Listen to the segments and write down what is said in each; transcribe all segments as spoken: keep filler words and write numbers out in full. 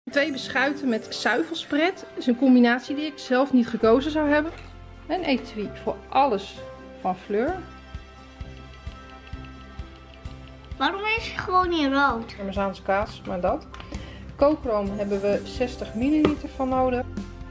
Twee beschuiten met zuivelspread. Dat is een combinatie die ik zelf niet gekozen zou hebben. Een etui voor alles van Fleur. Waarom is het gewoon niet rood? Parmezaanse kaas, maar dat. Kookroom hebben we zestig milliliter van nodig.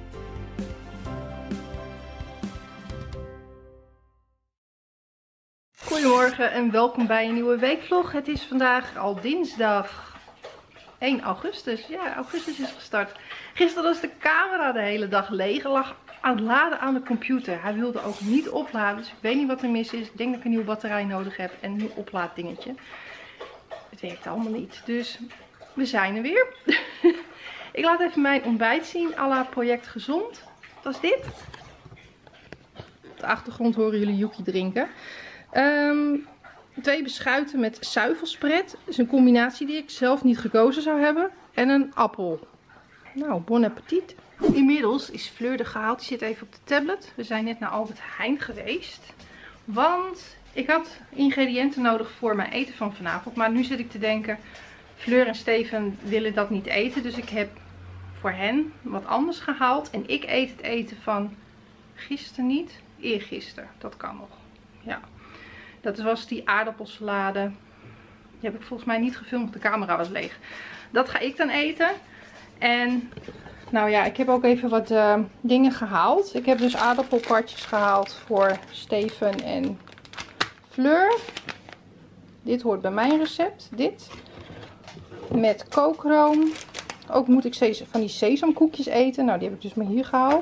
Goedemorgen en welkom bij een nieuwe weekvlog. Het is vandaag al dinsdag één augustus. Ja, augustus is gestart. Gisteren was de camera de hele dag leeg. Lag aan het laden aan de computer. Hij wilde ook niet opladen, dus ik weet niet wat er mis is. Ik denk dat ik een nieuwe batterij nodig heb en een nieuw oplaaddingetje. Het werkt allemaal niet, dus we zijn er weer. Ik laat even mijn ontbijt zien, à la Project Gezond. Dat is dit. Op de achtergrond horen jullie Yuki drinken. Um, twee beschuiten met zuivelspread. Dat is een combinatie die ik zelf niet gekozen zou hebben. En een appel. Nou, bon appetit. Inmiddels is Fleur er gehaald. Die zit even op de tablet. We zijn net naar Albert Heijn geweest. Want ik had ingrediënten nodig voor mijn eten van vanavond. Maar nu zit ik te denken, Fleur en Steven willen dat niet eten. Dus ik heb voor hen wat anders gehaald. En ik eet het eten van gisteren niet. Eergisteren. Dat kan nog. Ja. Dat was die aardappelsalade. Die heb ik volgens mij niet gefilmd. De camera was leeg. Dat ga ik dan eten. En nou ja, ik heb ook even wat uh, dingen gehaald. Ik heb dus aardappelpartjes gehaald voor Steven en Fleur. Dit hoort bij mijn recept. Dit. Met kookroom. Ook moet ik van die sesamkoekjes eten. Nou, die heb ik dus maar hier gehaald.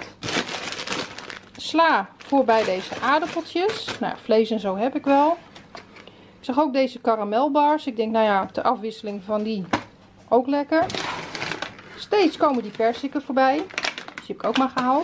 Sla voor bij deze aardappeltjes. Nou, vlees en zo heb ik wel. Ik zag ook deze karamelbars. Ik denk, nou ja, ter afwisseling van die ook lekker. Steeds komen die persiken voorbij. Dus die heb ik ook maar gehaald.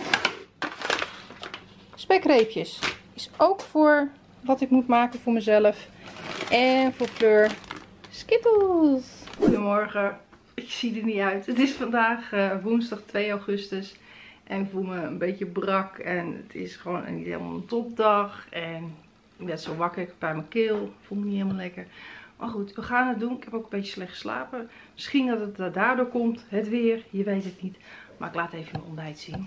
Spekreepjes. Is ook voor wat ik moet maken voor mezelf. En voor Fleur. Skittles. Goedemorgen. Ik zie er niet uit. Het is vandaag uh, woensdag twee augustus. En ik voel me een beetje brak. En het is gewoon niet helemaal een topdag. En ik ben zo wakker bij mijn keel. Ik voel me niet helemaal lekker. Maar goed, we gaan het doen. Ik heb ook een beetje slecht geslapen. Misschien dat het daardoor komt. Het weer. Je weet het niet. Maar ik laat even mijn ontbijt zien.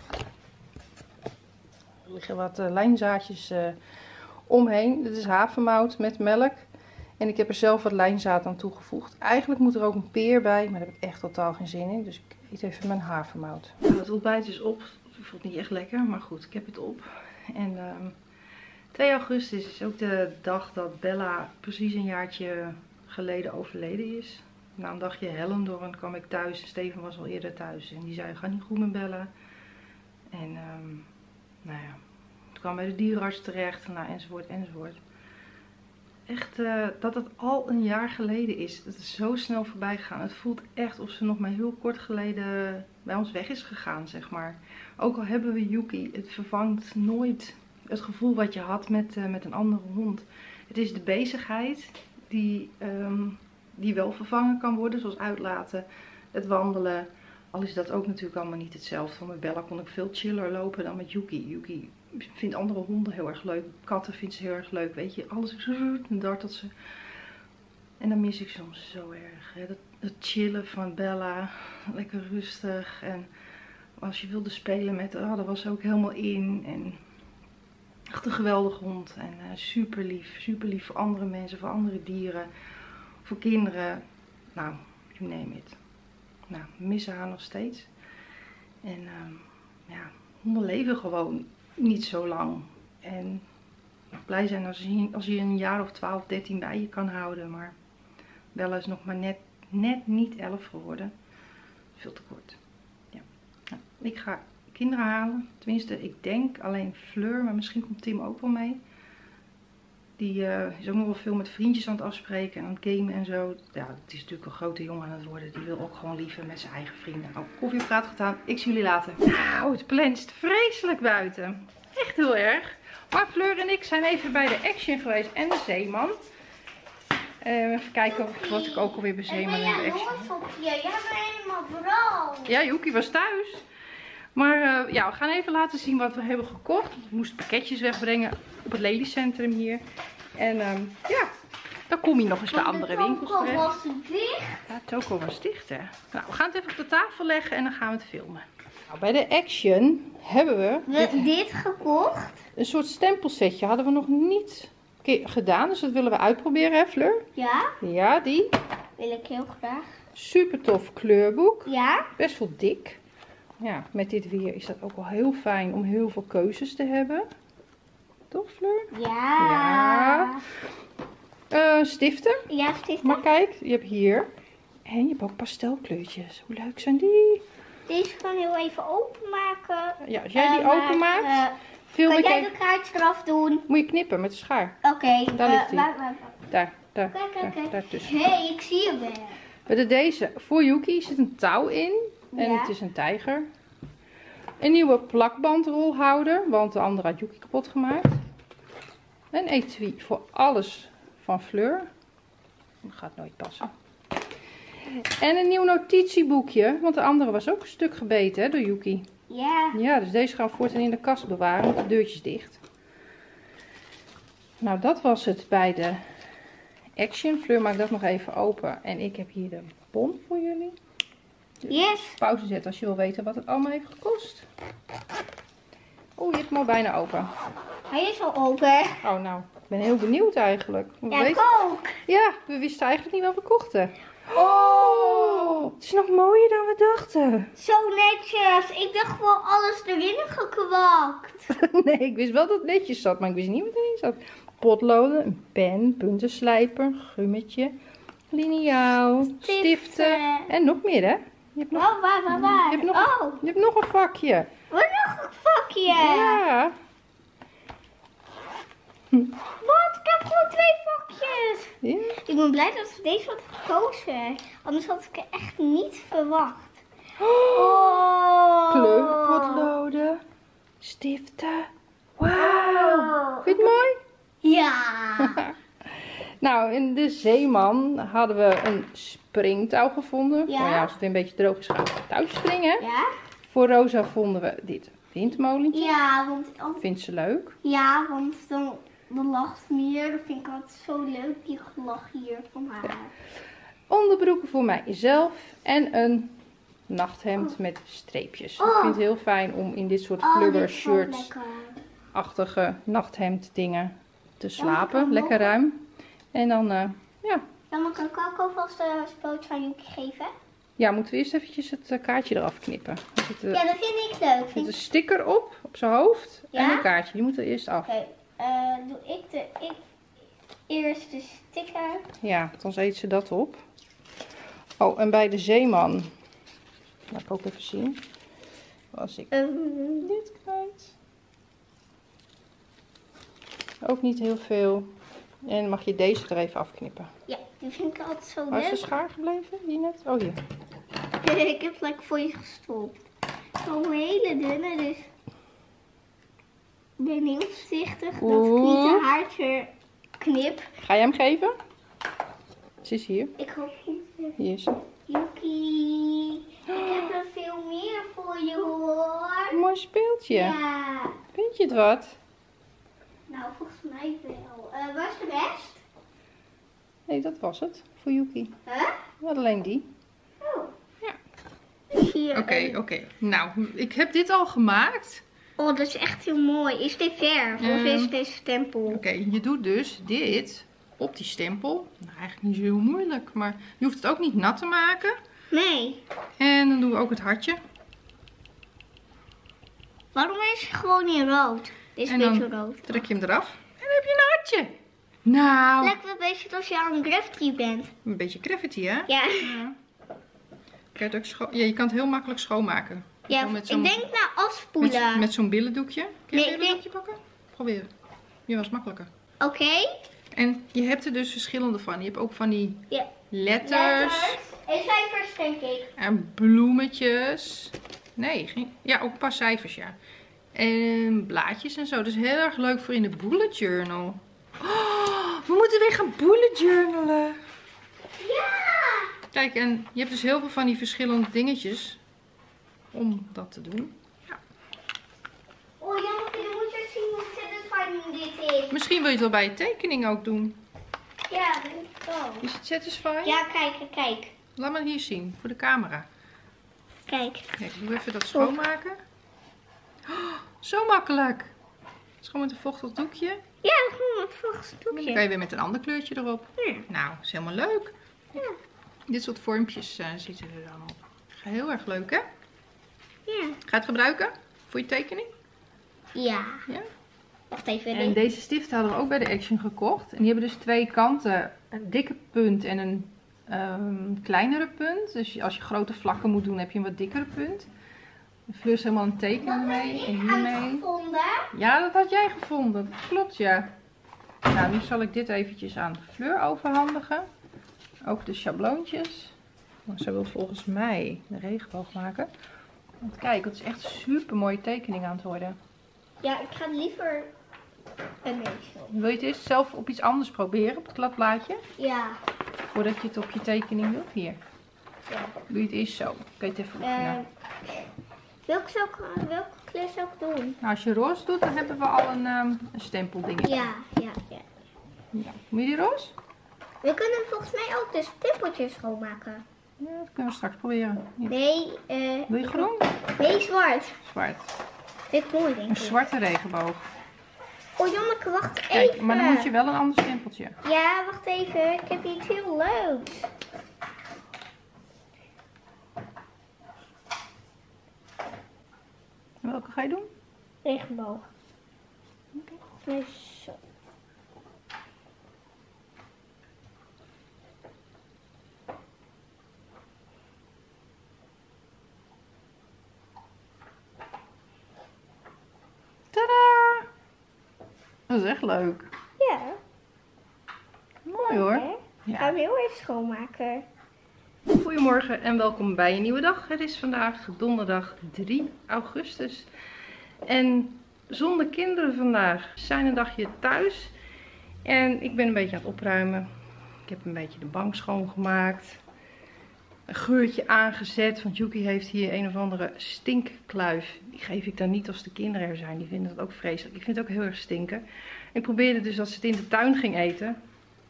Er liggen wat uh, lijnzaadjes uh, omheen. Dit is havermout met melk. En ik heb er zelf wat lijnzaad aan toegevoegd. Eigenlijk moet er ook een peer bij. Maar daar heb ik echt totaal geen zin in. Dus ik eet even mijn havermout. Nou, het ontbijt is op. Het voelt niet echt lekker. Maar goed, ik heb het op. En uh, twee augustus is ook de dag dat Bella precies een jaartje geleden overleden is. Na een dagje Hellendoorn kwam ik thuis. Steven was al eerder thuis. En die zei, ga niet goed met Bella. En um, nou ja, toen kwam bij de dierenarts terecht. Nou, enzovoort, enzovoort. Echt uh, dat het al een jaar geleden is. Het is zo snel voorbij gegaan. Het voelt echt of ze nog maar heel kort geleden bij ons weg is gegaan, zeg maar. Ook al hebben we Yuki, het vervangt nooit het gevoel wat je had met, uh, met een andere hond. Het is de bezigheid die, um, die wel vervangen kan worden, zoals uitlaten, het wandelen. Al is dat ook natuurlijk allemaal niet hetzelfde. Met Bella kon ik veel chiller lopen dan met Yuki. Yuki vindt andere honden heel erg leuk. Katten vindt ze heel erg leuk. Weet je, alles is en dartelt ze. En dan mis ik soms zo erg. Hè? Dat, dat chillen van Bella. Lekker rustig. En als je wilde spelen met haar, oh, dat was ze ook helemaal in. En echt een geweldige hond. En uh, super lief. Super lief voor andere mensen, voor andere dieren. Voor kinderen. Nou, you name it. Nou, we missen haar nog steeds. En uh, ja, honden leven gewoon niet zo lang. En blij zijn als je, als je een jaar of twaalf, dertien bij je kan houden. Maar Bella is nog maar net, net niet elf geworden. Veel te kort. Ja. Nou, ik ga kinderen halen. Tenminste, ik denk alleen Fleur. Maar misschien komt Tim ook wel mee. Die uh, is ook nog wel veel met vriendjes aan het afspreken en aan het gamen en zo. Ja, het is natuurlijk een grote jongen aan het worden. Die wil ook gewoon liever met zijn eigen vrienden. Nou, koffie op praat gedaan. Ik zie jullie later. Nou, het plenst vreselijk buiten. Echt heel erg. Maar Fleur en ik zijn even bij de Action geweest en de Zeeman. Uh, even kijken wat ik ook alweer bij Zeeman en de Action. Jij bent helemaal blauw. Ja, Yuki was thuis. Maar uh, ja, we gaan even laten zien wat we hebben gekocht. We moesten pakketjes wegbrengen op het Lelycentrum hier. En um, ja, Dan kom je nog eens bij andere winkels De terecht. was dicht. Ja, Toko was dicht, hè. Nou, we gaan het even op de tafel leggen en dan gaan we het filmen. Nou, bij de Action hebben we We hebben dit gekocht. een soort stempelsetje. Hadden we nog niet gedaan, dus dat willen we uitproberen, hè Fleur? Ja, Ja, die. wil ik heel graag. Super tof kleurboek. Ja. Best wel dik. Ja, met dit weer is dat ook wel heel fijn om heel veel keuzes te hebben. Toch, Fleur? Ja. Ja. Uh, stiften. Ja, stiften. Maar kijk, je hebt hier. En je hebt ook pastelkleurtjes. Hoe leuk zijn die? Deze kan heel even openmaken. Ja, als jij die Uh, maar, openmaakt, uh, film kan ik jij even. de kaartjes eraf doen? Moet je knippen met de schaar. Oké. Okay, Daar uh, ligt hij. waar- waar- Daar, daar, Kijk, kijk, daar, kijk. daartussen. Hé, hey, ik zie je wel. Met de deze, voor Yuki zit een touw in. En Ja. het is een tijger. Een nieuwe plakbandrolhouder, want de andere had Yuki kapot gemaakt. Een etui voor alles van Fleur. Dat gaat nooit passen. En een nieuw notitieboekje, want de andere was ook een stuk gebeten, hè, door Yuki. Ja. Ja, dus deze gaan we voortaan in de kast bewaren met de deurtjes dicht. Nou, dat was het bij de Action. Fleur maakt dat nog even open. En ik heb hier de bon voor jullie. Yes. Pauze zetten als je wil weten wat het allemaal heeft gekost. Oeh, je hebt hem al bijna open. Hij is al open. Oh, nou, ik ben heel benieuwd eigenlijk. We Ja, weten- ik ook. Ja, we wisten eigenlijk niet wat we kochten. Oh. Het is nog mooier dan we dachten. Zo netjes. Ik dacht gewoon alles erin gekwakt. Nee, ik wist wel dat het netjes zat, maar ik wist niet wat erin zat. Potloden, een pen, puntenslijper, een gummetje, liniaal, stiften. Stiften. En nog meer, hè? Je hebt nog, Oh, waar, waar, waar? je hebt nog, Oh, je hebt nog een vakje. wat nog een vakje. Ja. Wat? Ik heb gewoon twee vakjes. Ja. Ik ben blij dat we deze hadden gekozen. Anders had ik het echt niet verwacht. Oh, Oh. kleurpotloden, stiften. Wauw. Oh. Vind je het mooi? Ja. Nou, in de Zeeman hadden we een springtouw gevonden. Ja. Maar ja, als het weer een beetje droog is, gaan we het touwtje springen. Ja? Voor Rosa vonden we dit windmolentje. Ja, want, oh, Vindt ze leuk. ja, want dan, dan lacht meer. Dat vind ik altijd zo leuk, die gelach hier van haar. Onderbroeken voor mijzelf. En een nachthemd met streepjes. Ik Oh. vind het heel fijn om in dit soort Oh, flubber dit is wel shirts lekker. achtige nachthemd dingen te ik slapen. kan Lekker nog- ruim. En dan, eh, ja. Dan moet ik ook alvast de spoot van Yuki geven. Ja, moeten we eerst eventjes het eh, kaartje eraf knippen. Er zit, eh, Ja, dat vind ik leuk. er Vind zit een ik... sticker op, op zijn hoofd. Ja? En een kaartje, die moet er eerst af. Oké, eh, doe ik de ik, eerst de sticker. Ja, dan eet ze dat op. Oh, en bij de Zeeman. Laat ik ook even zien. Was ik Ehm, dit kwijt. Ook niet heel veel. En dan mag je deze er even afknippen. ja, die vind ik altijd zo Waar is de leuk. schaar gebleven? Die net? Oh, hier. Ik heb het lekker voor je gestopt. Zo'n hele dunne, dus ik ben heel voorzichtig dat ik Oeh. niet een haartje knip. Ga je hem geven? Ze is hier. Ik hoop niet. Hier is ze. Yuki, ik heb er veel meer voor je hoor. Een mooi speeltje. Ja. Vind je het wat? Nou, volgens mij wel. Eh, waar is de rest? Nee, dat was het. Voor Yuki. Huh? We hadden alleen die. Oh. Ja. Hier. Oké, een- oké. Nou, ik heb dit al gemaakt. Oh, dat is echt heel mooi. Is dit verf of Ehm, is dit stempel? Oké, je doet dus dit op die stempel. Nou, eigenlijk niet zo heel moeilijk, maar je hoeft het ook niet nat te maken. Nee. En dan doen we ook het hartje. Waarom is het gewoon in rood? Dit is En een dan beetje rood. Trek je hem eraf en dan heb je een hartje. Nou, Lijkt een beetje als je aan een graffiti bent. een beetje gravity, hè? Ja. Ja. Kan je, het ook scho- ja, je kan het heel makkelijk schoonmaken. Ja, Gewoon met ik zo'n- denk naar Met, afspoelen. met zo'n billendoekje. Kun je Nee, een ik billendoekje pakken? Probeer. Je was makkelijker. Oké. En je hebt er dus verschillende van. Je hebt ook van die Ja. letters. En cijfers, denk ik. En bloemetjes. Nee, geen... ja, ook een paar cijfers, ja. En blaadjes en zo. Dus heel erg leuk voor in de bullet journal. Oh, we moeten weer gaan bullet journalen. Ja! Kijk, en je hebt dus heel veel van die verschillende dingetjes om dat te doen. Ja. Oh, jammer, je moet je zien hoe ontzettend fijn dit is. Misschien wil je het wel bij je tekening ook doen. Ja, denk ik ook. Is het satisfying? Ja, kijk, kijk. Laat me hier zien, voor de camera. Kijk. Kijk, ik doe even dat schoonmaken. Oh, zo makkelijk. Het is gewoon met een vochtig doekje. Ja, gewoon wat volgens het Dan doekje. kan je weer met een ander kleurtje erop. Ja. Nou, is helemaal leuk. Ja. Dit soort vormpjes uh, zitten er dan op. Heel erg leuk, hè? Ja. Ga je het gebruiken voor je tekening? Ja. Ja. Wacht even. En deze stift hadden we ook bij de Action gekocht. En die hebben dus twee kanten. Een dikke punt en een um, kleinere punt. Dus als je grote vlakken moet doen, heb je een wat dikkere punt. Fleur is helemaal een tekening mee. En hiermee. Gevonden. Ja, dat had jij gevonden. Dat klopt, ja. Nou, nu zal ik dit eventjes aan Fleur overhandigen. Ook de schabloontjes. Want zij wil volgens mij de regenboog maken. Want kijk, het is echt een super mooie tekening aan het worden. Ja, ik ga liever een beetje. Wil je het eerst zelf op iets anders proberen, op het kladblaadje? Ja. Voordat je het op je tekening doet. Hier. Ja. Doe je het eerst zo. Kun je het even oefenen. Uh, welke, zou ik, welke kleur zou ik doen? Nou, als je roze doet, dan hebben we al een, um, een stempeldingetje. Ja, ja, ja. Ja. Moet je die roze? We kunnen volgens mij ook de stempeltjes schoonmaken. Ja, dat kunnen we straks proberen. Hier. Nee, eh... Wil je groen? Nee, zwart. Zwart. Dit is mooi, denk Een ik. zwarte regenboog. Oh, Janneke, wacht Kijk, even. maar dan moet je wel een ander stempeltje. Ja, wacht even. Ik heb iets heel leuks. En welke ga je doen? Regenboog. Oké. Nee, zo. Tadaa! Dat is echt leuk. Ja. Mooi hoor. Hè? Ja. Gaan we heel even schoonmaken. Goedemorgen en welkom bij een nieuwe dag. Het is vandaag donderdag drie augustus. En zonder kinderen vandaag. We zijn een dagje thuis. En ik ben een beetje aan het opruimen. Ik heb een beetje de bank schoongemaakt. Een geurtje aangezet. Want Yuki heeft hier een of andere stinkkluif. Die geef ik dan niet als de kinderen er zijn. Die vinden dat ook vreselijk. Ik vind het ook heel erg stinken. Ik probeerde dus dat ze het in de tuin ging eten.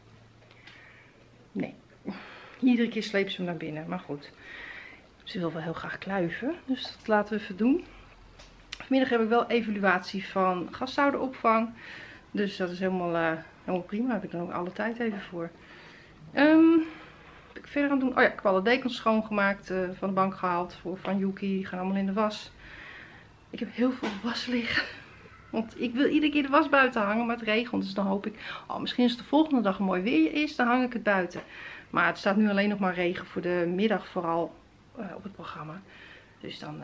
Nee. Iedere keer sleep ze hem naar binnen. Maar goed. Ze wil wel heel graag kluiven. Dus dat laten we even doen. Vanmiddag heb ik wel evaluatie van gashouderopvang. Dus dat is helemaal, uh, helemaal prima. Daar heb ik dan ook alle tijd even voor. Um, wat heb ik verder aan het doen? Oh ja, ik heb alle dekens schoongemaakt. Uh, van de bank gehaald. Voor van Yuki. Die gaan allemaal in de was. Ik heb heel veel was liggen. Want ik wil iedere keer de was buiten hangen. Maar het regent. Dus dan hoop ik. Oh, misschien als het de volgende dag een mooi weer is. Dan hang ik het buiten. Maar het staat nu alleen nog maar regen voor de middag vooral uh, op het programma. Dus dan uh,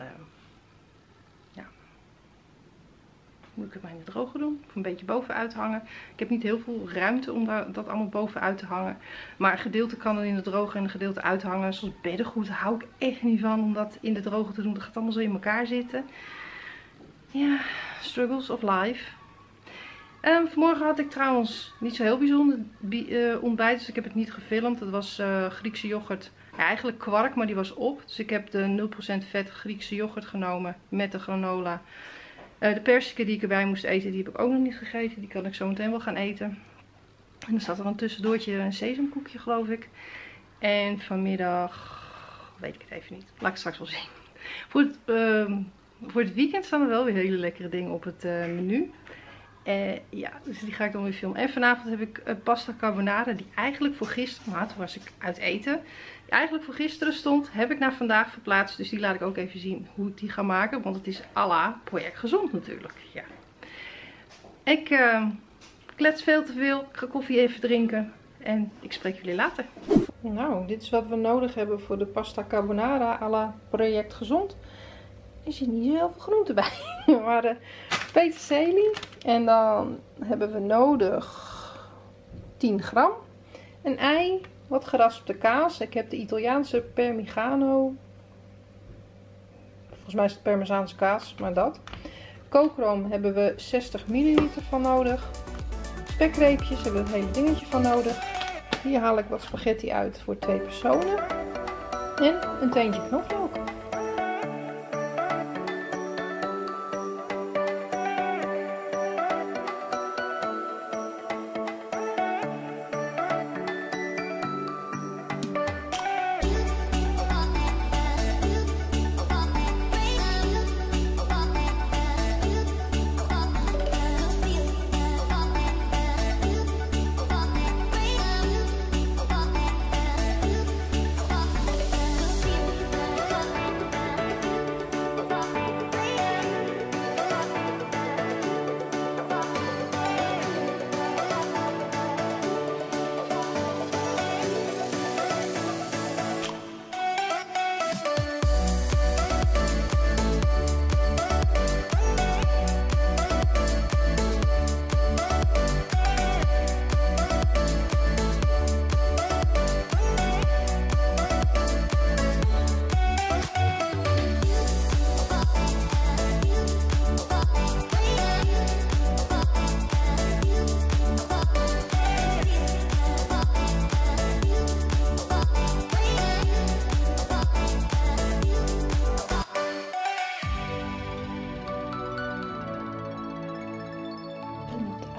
ja, moet ik het maar in de droger doen. Of een beetje bovenuit hangen. Ik heb niet heel veel ruimte om daar, dat allemaal bovenuit te hangen. Maar een gedeelte kan dan in de droger en een gedeelte uithangen. Zoals beddengoed hou ik echt niet van om dat in de droger te doen. Dat gaat allemaal zo in elkaar zitten. Ja, struggles of life. Um, vanmorgen had ik trouwens niet zo heel bijzonder uh, ontbijt, dus ik heb het niet gefilmd. Het was uh, Griekse yoghurt, ja, eigenlijk kwark, maar die was op. Dus ik heb de nul procent vet Griekse yoghurt genomen met de granola. Uh, de perziken die ik erbij moest eten, die heb ik ook nog niet gegeten. Die kan ik zo meteen wel gaan eten. En dan staat er een tussendoortje een sesamkoekje, geloof ik. En vanmiddag, weet ik het even niet, laat ik het straks wel zien. Voor het, uh, voor het weekend staan er wel weer hele lekkere dingen op het uh, menu. Uh, ja, dus die ga ik dan weer filmen. En vanavond heb ik uh, pasta carbonara, die eigenlijk voor gisteren, maar toen was ik uit eten, die eigenlijk voor gisteren stond, heb ik naar vandaag verplaatst. Dus die laat ik ook even zien hoe ik die ga maken, want het is à la Project Gezond natuurlijk. Ja. Ik uh, klets veel te veel, ik ga koffie even drinken en ik spreek jullie later. Nou, dit is wat we nodig hebben voor de pasta carbonara à la Project Gezond. Er zit niet zo heel veel groente bij. Maar uh, peterselie. En dan hebben we nodig tien gram. Een ei. Wat geraspte kaas. Ik heb de Italiaanse Parmigiano. Volgens mij is het Parmezaanse kaas. Maar dat. Kookroom hebben we zestig milliliter van nodig. Spekreepjes hebben we het hele dingetje van nodig. Hier haal ik wat spaghetti uit voor twee personen. En een teentje knoflook.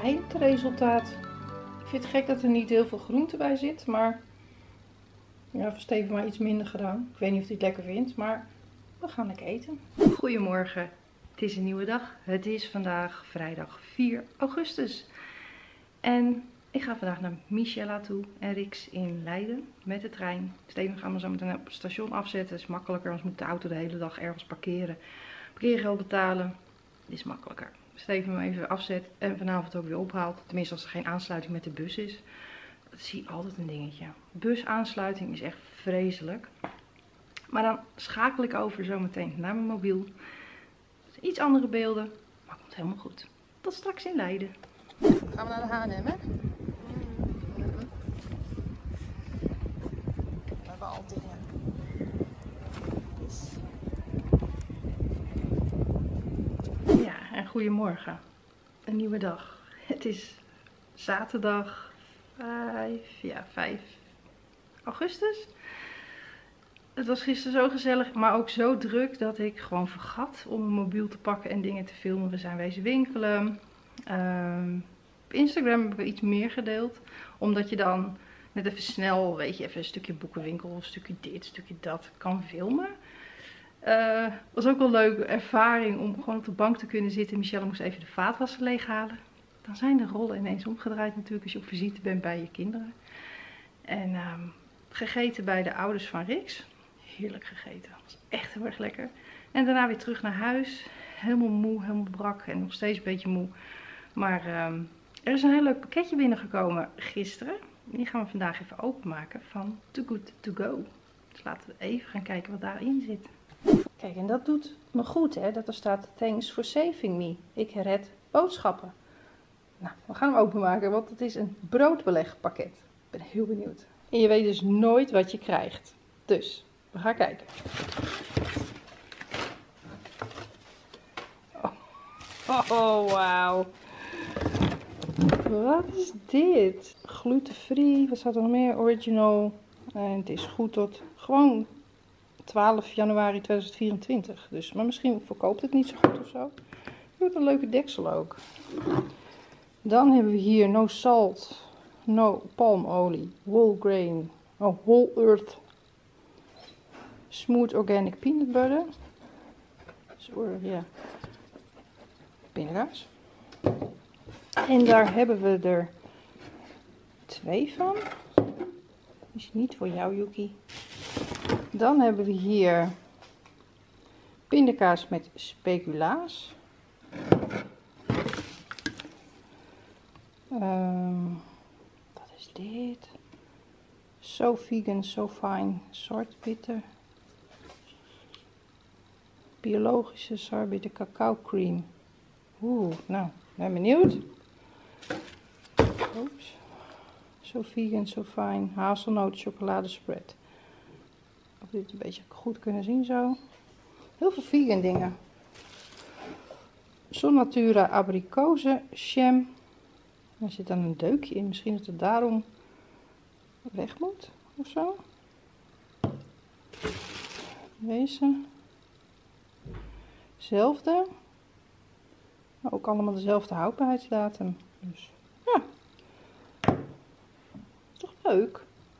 eindresultaat. Ik vind het gek dat er niet heel veel groente bij zit, maar ja, voor Steven maar iets minder gedaan. Ik weet niet of hij het lekker vindt, maar we gaan lekker eten. Goedemorgen, het is een nieuwe dag. Het is vandaag vrijdag vier augustus. En ik ga vandaag naar Michella toe en Rix in Leiden met de trein. Steven gaan we zo meteen op het station afzetten. Dat is makkelijker, anders moet de auto de hele dag ergens parkeren. Parkeergeld betalen, is makkelijker. Steven hem even afzet en vanavond ook weer ophaalt. Tenminste als er geen aansluiting met de bus is. Dat zie ik altijd een dingetje. Busaansluiting is echt vreselijk. Maar dan schakel ik over zometeen naar mijn mobiel. Iets andere beelden, maar komt helemaal goed. Tot straks in Leiden. Gaan we naar de H en M, hè? We hebben al dingen. Dus. Ja, en goedemorgen. Een nieuwe dag. Het is zaterdag vijf, ja, vijf augustus. Het was gisteren zo gezellig, maar ook zo druk dat ik gewoon vergat om mijn mobiel te pakken en dingen te filmen. We zijn wezen winkelen. Um, op Instagram hebben we iets meer gedeeld. Omdat je dan net even snel, weet je, even een stukje boekenwinkel, een stukje dit, een stukje dat kan filmen. Uh, was ook wel een leuke ervaring om gewoon op de bank te kunnen zitten. Michelle moest even de vaatwasser leeghalen. Dan zijn de rollen ineens omgedraaid natuurlijk als je op visite bent bij je kinderen. En uh, gegeten bij de ouders van Rix. Heerlijk gegeten. Dat was echt heel erg lekker. En daarna weer terug naar huis. Helemaal moe, helemaal brak en nog steeds een beetje moe. Maar uh, er is een heel leuk pakketje binnengekomen gisteren. Die gaan we vandaag even openmaken van Too Good To Go. Dus laten we even gaan kijken wat daarin zit. Kijk, en dat doet me goed, hè, dat er staat Thanks for saving me. Ik red boodschappen. Nou, we gaan hem openmaken, want het is een broodbelegpakket. Ik ben heel benieuwd. En je weet dus nooit wat je krijgt. Dus, we gaan kijken. Oh, oh wauw. Wat is dit? Glutenvrij, wat staat er nog meer? Original. En het is goed tot gewoon twaalf januari tweeduizend vierentwintig. Dus, maar misschien verkoopt het niet zo goed of zo. Je hebt een leuke deksel ook. Dan hebben we hier no salt, no palmolie, whole grain, oh, whole earth, smooth organic peanut butter. Sorry, ja. Pindakaas. En daar hebben we er twee van. Is niet voor jou, Yuki. Dan hebben we hier pindakaas met speculaas. Um, wat is dit? So vegan, so fine, soort bitter. Biologische sorbet cacao cream. Oeh, nou, ben benieuwd. Oeps. So vegan, so fine, hazelnoot chocoladespread. Of dit een beetje goed kunnen zien zo. Heel veel vegan dingen. Sonnatura abrikozen jam. Er zit dan een deukje in. Misschien dat het daarom weg moet of zo. Deze. Zelfde. Ook allemaal dezelfde houdbaarheidsdatum. Dus ja. Is toch leuk?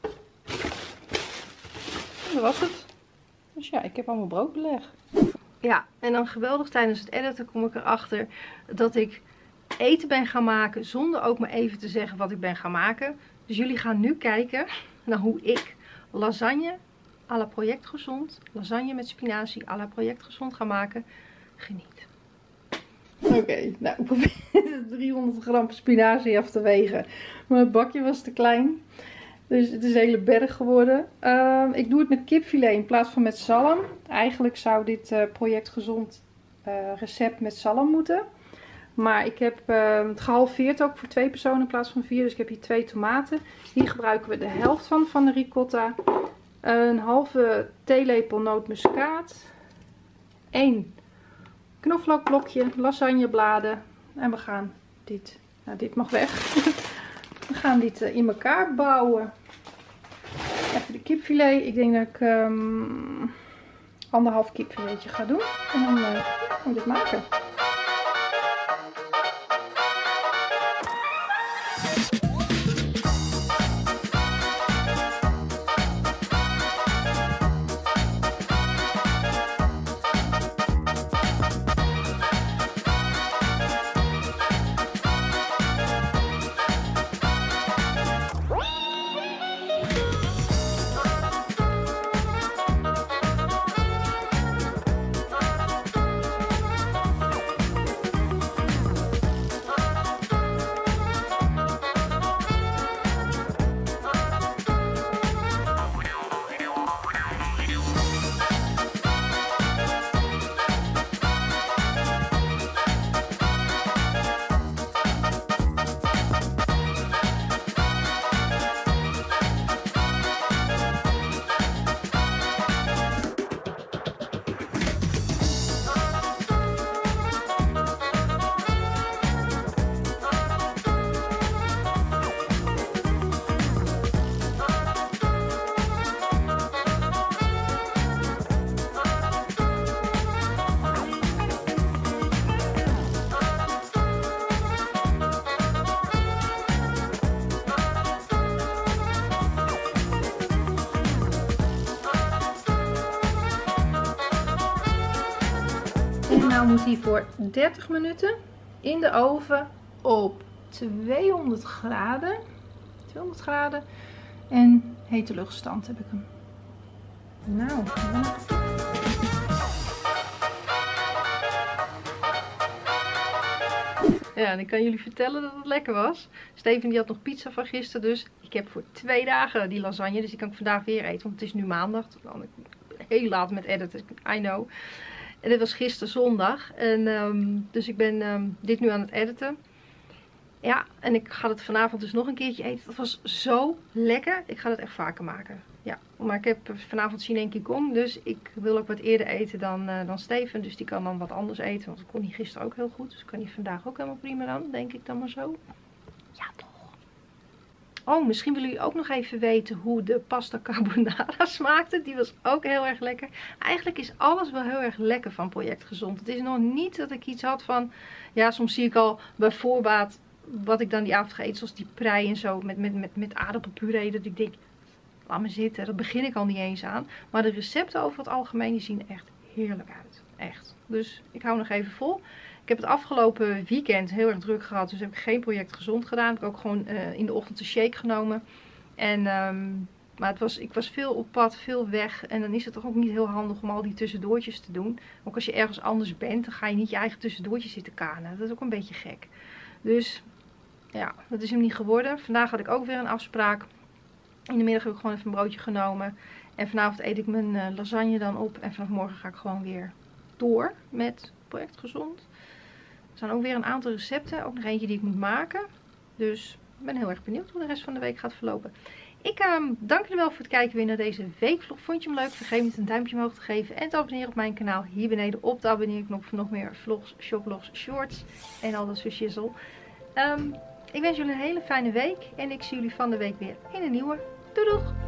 En dat was het. Dus ja, ik heb allemaal broodbeleg. Ja, en dan geweldig tijdens het editen kom ik erachter dat ik eten ben gaan maken zonder ook maar even te zeggen wat ik ben gaan maken. Dus jullie gaan nu kijken naar hoe ik lasagne à la Project Gezond, lasagne met spinazie à la Project Gezond ga maken. Geniet. Oké, okay, nou ik probeer driehonderd gram spinazie af te wegen. Maar het bakje was te klein. Dus het is een hele berg geworden. Uh, ik doe het met kipfilet in plaats van met zalm. Eigenlijk zou dit uh, Project Gezond uh, recept met zalm moeten. Maar ik heb uh, het gehalveerd ook voor twee personen in plaats van vier. Dus ik heb hier twee tomaten. Hier gebruiken we de helft van, van de ricotta. Een halve theelepel nootmuskaat. Eén knoflookblokje, lasagnebladen. En we gaan dit, nou dit mag weg. We gaan dit uh, in elkaar bouwen. Even de kipfilet. Ik denk dat ik um, anderhalf kipfiletje ga doen. En dan uh, gaan we dit maken. En nou moet hij voor dertig minuten in de oven op tweehonderd graden. tweehonderd graden. En hete luchtstand heb ik hem. Nou, ja, en ik kan jullie vertellen dat het lekker was. Steven die had nog pizza van gisteren, dus ik heb voor twee dagen die lasagne. Dus die kan ik vandaag weer eten, want het is nu maandag. Dan ben ik heel laat met editen, I know. En dit was gisteren zondag. En, um, dus ik ben um, dit nu aan het editen. Ja, en ik ga het vanavond dus nog een keertje eten. Dat was zo lekker. Ik ga het echt vaker maken. Ja, maar ik heb vanavond China en Qigong. Dus ik wil ook wat eerder eten dan, uh, dan Steven. Dus die kan dan wat anders eten. Want ik kon die gisteren ook heel goed. Dus kan die vandaag ook helemaal prima dan. Denk ik dan maar zo. Ja, toch. Oh, misschien willen jullie ook nog even weten hoe de pasta carbonara smaakte. Die was ook heel erg lekker. Eigenlijk is alles wel heel erg lekker van Project Gezond. Het is nog niet dat ik iets had van... Ja, soms zie ik al bij voorbaat wat ik dan die avond ga eten. Zoals die prei en zo met, met, met, met aardappelpuree. Dat ik denk, laat me zitten. Dat begin ik al niet eens aan. Maar de recepten over het algemeen die zien echt heerlijk uit. Echt. Dus ik hou nog even vol. Ik heb het afgelopen weekend heel erg druk gehad. Dus heb ik geen Project Gezond gedaan. Heb ik ook gewoon uh, in de ochtend een shake genomen. En, um, maar het was, ik was veel op pad, veel weg. En dan is het toch ook niet heel handig om al die tussendoortjes te doen. Ook als je ergens anders bent, dan ga je niet je eigen tussendoortjes zitten kanen. Dat is ook een beetje gek. Dus ja, dat is hem niet geworden. Vandaag had ik ook weer een afspraak. In de middag heb ik gewoon even een broodje genomen. En vanavond eet ik mijn uh, lasagne dan op. En vanaf morgen ga ik gewoon weer door met Project Gezond. Er zijn ook weer een aantal recepten. Ook nog eentje die ik moet maken. Dus ik ben heel erg benieuwd hoe de rest van de week gaat verlopen. Ik um, dank jullie wel voor het kijken weer naar deze weekvlog. Vond je hem leuk? Vergeet niet een duimpje omhoog te geven. En te abonneren op mijn kanaal. Hier beneden op de abonneerknop voor nog meer vlogs, shoplogs, shorts. En al dat soort shizzle. Um, ik wens jullie een hele fijne week. En ik zie jullie van de week weer in een nieuwe. Doei doeg!